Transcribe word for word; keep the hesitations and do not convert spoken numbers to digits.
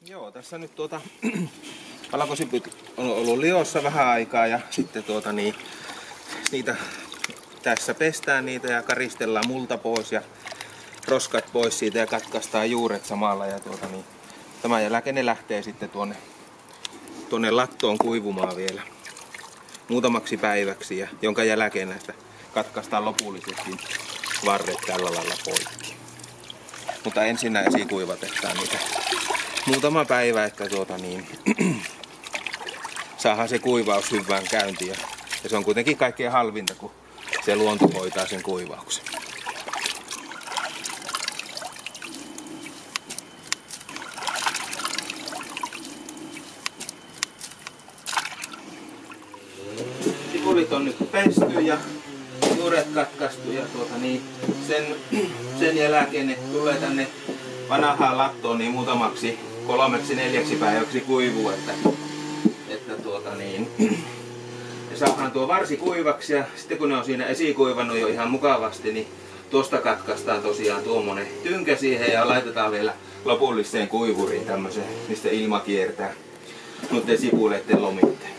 Joo, tässä nyt tuota valkosipyt on ollut liossa vähän aikaa ja sitten tuota niin, niitä tässä pestään niitä ja karistellaan multa pois ja roskat pois siitä ja katkaistaan juuret samalla ja tuota niin, tämän jälkeen ne lähtee sitten tuonne, tuonne lattoon kuivumaan vielä muutamaksi päiväksi ja jonka jälkeen näistä katkaistaan lopullisesti varret tällä lailla poikki. Mutta ensin esikuivatetaan niitä muutama päivä, että tuota niin, saadaan se kuivaus hyvään käyntiin. Ja se on kuitenkin kaikkein halvinta, kun se luonto hoitaa sen kuivauksen. Sipulit on nyt pesty ja juuret katkaistu ja tuota niin, sen, sen jälkeen ne tulee tänne vanhaan lattoon niin muutamaksi kolmeksi neljäksi päiväksi kuivuu, että, että tuota niin, ja saadaan tuo varsi kuivaksi ja sitten kun ne on siinä esikuivannut jo ihan mukavasti, niin tuosta katkaistaan tosiaan tuommoinen tynkä siihen ja laitetaan vielä lopulliseen kuivuriin tämmöiseen, mistä ilma kiertää noiden sipuleiden lomitteen.